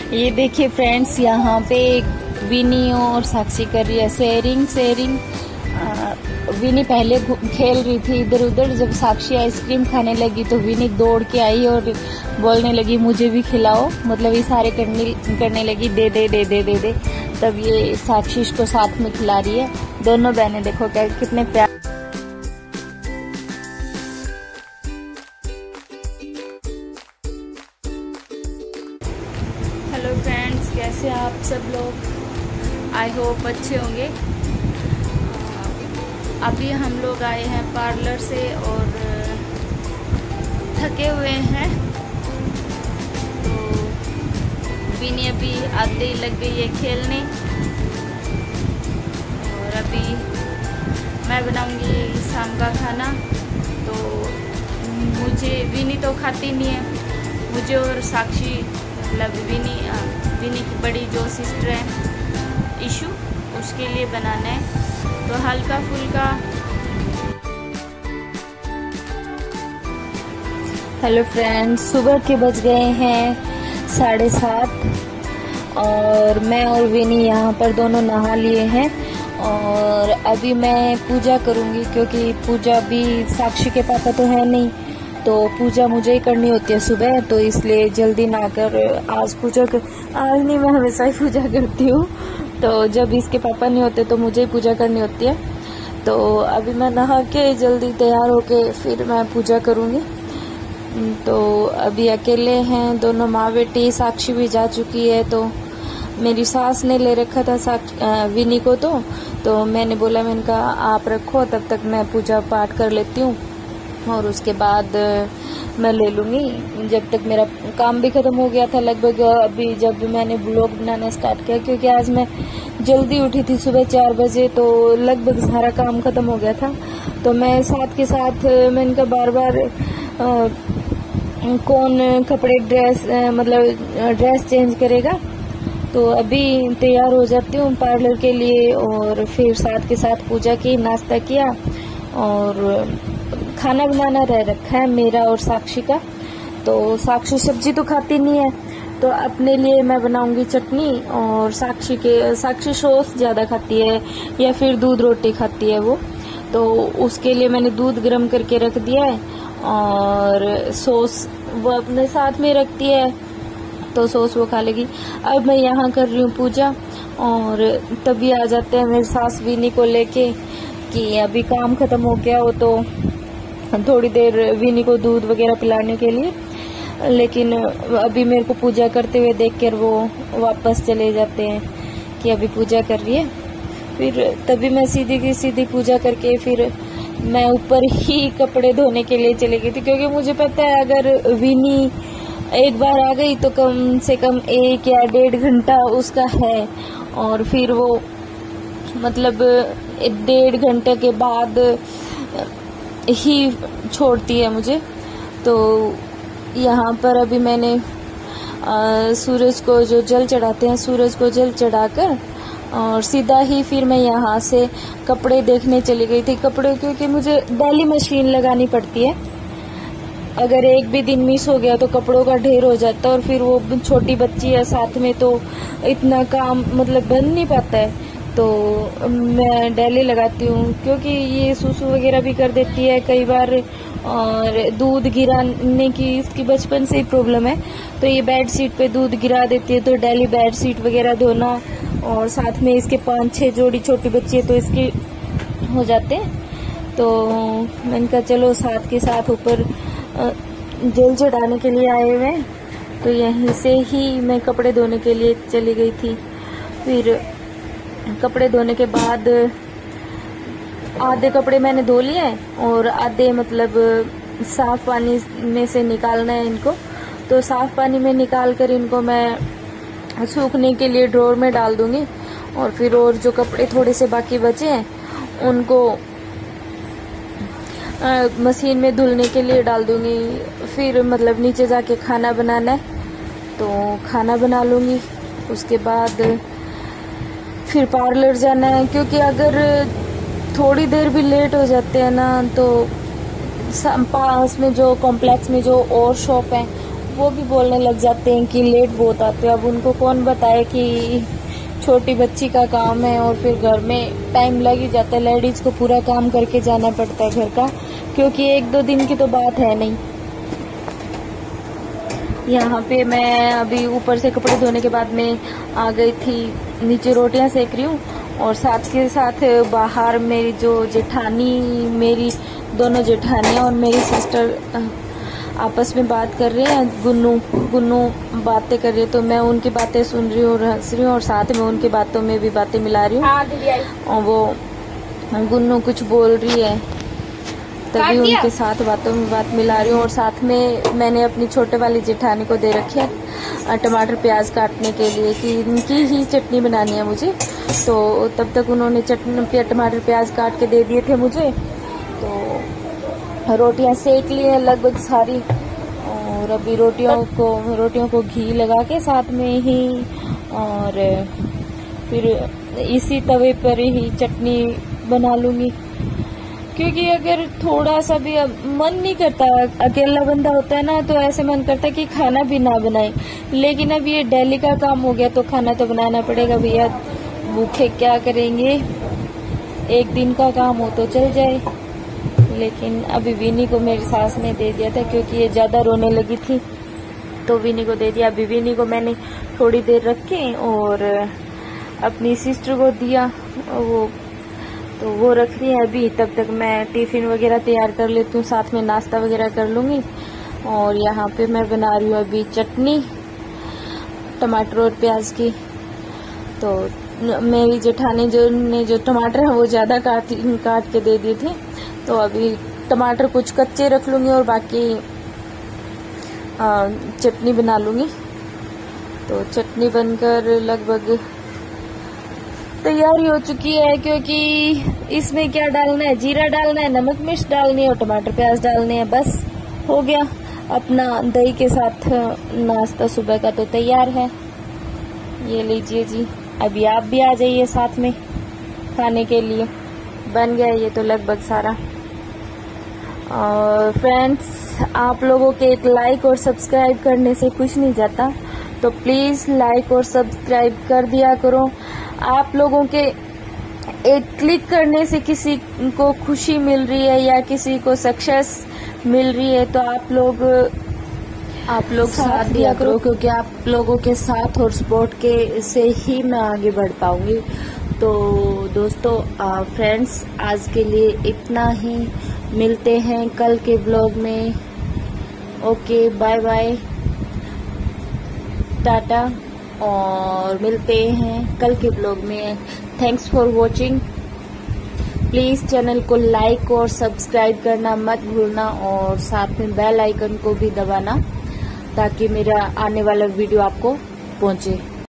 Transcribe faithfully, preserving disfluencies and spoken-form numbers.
ये देखिए फ्रेंड्स, यहाँ पे विनी और साक्षी कर रही है शेयरिंग शेयरिंग। विनी पहले खेल रही थी इधर उधर, जब साक्षी आइसक्रीम खाने लगी तो विनी दौड़ के आई और बोलने लगी मुझे भी खिलाओ, मतलब इशारे करने करने लगी दे दे दे दे दे दे। तब ये साक्षी इसको साथ में खिला रही है। दोनों बहनें देखो क्या कितने प्यार। हेलो फ्रेंड्स, कैसे आप सब लोग? आई होप अच्छे होंगे। अभी हम लोग आए हैं पार्लर से और थके हुए हैं, तो विनी अभी आधे ही लग गई है खेलने। और अभी मैं बनाऊंगी शाम का खाना। तो मुझे विनी तो खाती नहीं है, मुझे और साक्षी मतलब विनी विनी की बड़ी जो सिस्टर है इशू, उसके लिए बनाना है। तो हल्का फुल्का। हेलो फ्रेंड्स, सुबह के बज गए हैं साढ़े सात और मैं और विनी यहाँ पर दोनों नहा लिए हैं। और अभी मैं पूजा करूँगी, क्योंकि पूजा भी साक्षी के पापा तो है नहीं, तो पूजा मुझे ही करनी होती है सुबह, तो इसलिए जल्दी ना कर आज पूजा कर आज नहीं, मैं हमेशा ही पूजा करती हूँ। तो जब इसके पापा नहीं होते तो मुझे ही पूजा करनी होती है। तो अभी मैं नहा के जल्दी तैयार होके फिर मैं पूजा करूँगी। तो अभी अकेले हैं दोनों माँ बेटी, साक्षी भी जा चुकी है। तो मेरी सास ने ले रखा था साक्षी विनी को, तो तो मैंने बोला, मैंने कहा आप रखो, तब तक मैं पूजा पाठ कर लेती हूँ और उसके बाद मैं ले लूँगी। जब तक मेरा काम भी ख़त्म हो गया था लगभग, अभी जब मैंने ब्लॉग बनाना स्टार्ट किया, क्योंकि आज मैं जल्दी उठी थी सुबह चार बजे, तो लगभग सारा काम ख़त्म हो गया था। तो मैं साथ के साथ मैंने कहा बार बार आ, कौन कपड़े ड्रेस मतलब ड्रेस चेंज करेगा। तो अभी तैयार हो जाती हूँ पार्लर के लिए और फिर साथ के साथ पूजा की, नाश्ता किया और खाना बनाना रह रखा है मेरा और साक्षी का। तो साक्षी सब्जी तो खाती नहीं है, तो अपने लिए मैं बनाऊंगी चटनी, और साक्षी के साक्षी सॉस ज़्यादा खाती है या फिर दूध रोटी खाती है वो, तो उसके लिए मैंने दूध गर्म करके रख दिया है और सॉस वो अपने साथ में रखती है, तो सॉस वो खा लेगी। अब मैं यहाँ कर रही हूँ पूजा और तभी आ जाते हैं मेरे सास विनी को लेके कि अभी काम खत्म हो गया हो, तो थोड़ी देर विनी को दूध वगैरह पिलाने के लिए। लेकिन अभी मेरे को पूजा करते हुए देखकर वो वापस चले जाते हैं कि अभी पूजा कर रही है। फिर तभी मैं सीधी की सीधी पूजा करके फिर मैं ऊपर ही कपड़े धोने के लिए चली गई थी, क्योंकि मुझे पता है अगर विनी एक बार आ गई तो कम से कम एक या डेढ़ घंटा उसका है, और फिर वो मतलब डेढ़ घंटे के बाद ही छोड़ती है मुझे। तो यहाँ पर अभी मैंने आ, सूरज को जो जल चढ़ाते हैं, सूरज को जल चढ़ाकर और सीधा ही फिर मैं यहाँ से कपड़े देखने चली गई थी। कपड़े क्योंकि मुझे डेली मशीन लगानी पड़ती है, अगर एक भी दिन मिस हो गया तो कपड़ों का ढेर हो जाता है, और फिर वो छोटी बच्ची है साथ में तो इतना काम मतलब बन नहीं पाता है। तो मैं डेली लगाती हूँ, क्योंकि ये सूसू वगैरह भी कर देती है कई बार, और दूध गिराने की इसकी बचपन से ही प्रॉब्लम है, तो ये बेड शीट पे दूध गिरा देती है। तो डेली बेड शीट वगैरह धोना, और साथ में इसके पाँच छः जोड़ी छोटी बच्ची है तो इसके हो जाते हैं। तो मैंने कहा चलो साथ के साथ ऊपर जल चढ़ाने के लिए आए हुए हैं, तो यहीं से ही मैं कपड़े धोने के लिए चली गई थी। फिर कपड़े धोने के बाद आधे कपड़े मैंने धो लिए हैं और आधे मतलब साफ पानी में से निकालना है इनको। तो साफ पानी में निकाल कर इनको मैं सूखने के लिए ड्रॉर में डाल दूंगी, और फिर और जो कपड़े थोड़े से बाकी बचे हैं उनको आ, मशीन में धुलने के लिए डाल दूंगी। फिर मतलब नीचे जाके खाना बनाना है तो खाना बना लूँगी। उसके बाद फिर पार्लर जाना है, क्योंकि अगर थोड़ी देर भी लेट हो जाते हैं ना तो पास में जो कॉम्प्लेक्स में जो और शॉप है वो भी बोलने लग जाते हैं कि लेट बहुत आते हैं। अब उनको कौन बताए कि छोटी बच्ची का काम है और फिर घर में टाइम लग ही जाता है। लेडीज को पूरा काम करके जाना पड़ता है घर का, क्योंकि एक दो दिन की तो बात है नहीं। यहाँ पे मैं अभी ऊपर से कपड़े धोने के बाद में आ गई थी, नीचे रोटियां सेक रही हूँ और साथ के साथ बाहर मेरी जो जेठानी, मेरी दोनों जेठानियाँ और मेरी सिस्टर आपस में बात कर रहे हैं। गुन्नू गुन्नू बातें कर रही है, तो मैं उनकी बातें सुन रही हूँ और हंस रही हूँ और साथ में उनकी बातों में भी बातें मिला रही हूँ। और वो गुन्नू कुछ बोल रही है, तभी उनके साथ बातों में बात मिला रही हूँ। और साथ में मैंने अपनी छोटे वाली जेठानी को दे रखी है टमाटर प्याज काटने के लिए कि इनकी ही चटनी बनानी है मुझे। तो तब तक उन्होंने चटनी टमाटर प्याज काट के दे दिए थे मुझे। तो रोटियां सेक ली है लगभग सारी, और अभी रोटियों को रोटियों को घी लगा के साथ में ही, और फिर इसी तवे पर ही चटनी बना लूंगी। क्योंकि अगर थोड़ा सा भी मन नहीं करता, अकेला बंदा होता है ना, तो ऐसे मन करता है कि खाना भी ना बनाए। लेकिन अब ये डेली का काम हो गया तो खाना तो बनाना पड़ेगा भैया, भूखे क्या करेंगे। एक दिन का काम हो तो चल जाए। लेकिन अभी विनी को मेरी सास ने दे दिया था, क्योंकि ये ज्यादा रोने लगी थी तो विनी को दे दिया। अभी विनी को मैंने थोड़ी देर रख के और अपनी सिस्टर को दिया, वो तो वो रख रही है अभी। तब तक मैं टिफिन वगैरह तैयार कर लेती हूँ, साथ में नाश्ता वगैरह कर लूंगी। और यहाँ पे मैं बना रही हूँ अभी चटनी टमाटर और प्याज की। तो मेरी जेठानी जो ने जो टमाटर है वो ज्यादा काट काट के दे दिए थे, तो अभी टमाटर कुछ कच्चे रख लूंगी और बाकी चटनी बना लूंगी। तो चटनी बनकर लगभग तैयारी हो चुकी है, क्योंकि इसमें क्या डालना है, जीरा डालना है, नमक मिर्च डालनी है और टमाटर प्याज डालने हैं, बस हो गया। अपना दही के साथ नाश्ता सुबह का तो तैयार है। ये लीजिए जी, अभी आप भी आ जाइए साथ में खाने के लिए। बन गया ये तो लगभग सारा। और फ्रेंड्स, आप लोगों के एक लाइक और सब्सक्राइब करने से कुछ नहीं जाता, तो प्लीज लाइक और सब्सक्राइब कर दिया करो। आप लोगों के एक क्लिक करने से किसी को खुशी मिल रही है या किसी को सक्सेस मिल रही है, तो आप लोग आप लोग साथ दिया करो, क्योंकि आप लोगों के साथ और सपोर्ट के से ही मैं आगे बढ़ पाऊंगी। तो दोस्तों, फ्रेंड्स, आज के लिए इतना ही। मिलते हैं कल के ब्लॉग में। ओके, बाय बाय, टाटा, और मिलते हैं कल के ब्लॉग में। Thanks for watching. Please channel को लाइक और सब्सक्राइब करना मत भूलना, और साथ में बेल आइकन को भी दबाना, ताकि मेरा आने वाला वीडियो आपको पहुंचे।